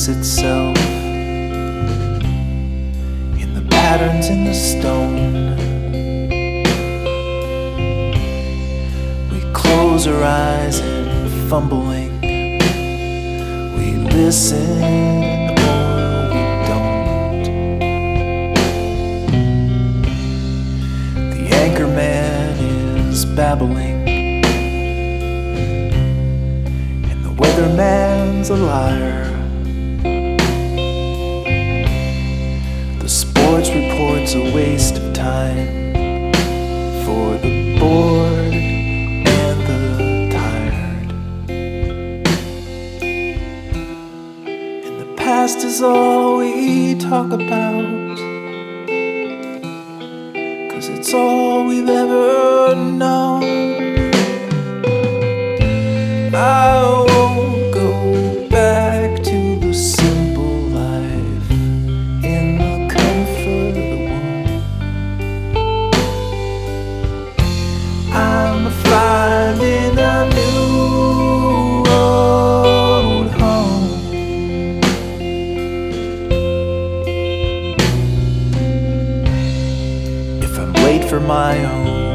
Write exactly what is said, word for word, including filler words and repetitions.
express itself in the patterns in the stone. We close our eyes and fumbling, we listen or we don't. The anchor man is babbling, weatherman's a liar. The sports report's a waste of time for the bored and the tired. And the past is all we talk about, 'cause it's all we've ever known. I won't go back to the simple life in the comfort of the womb. I'm finding a new road home. If I'm late for my own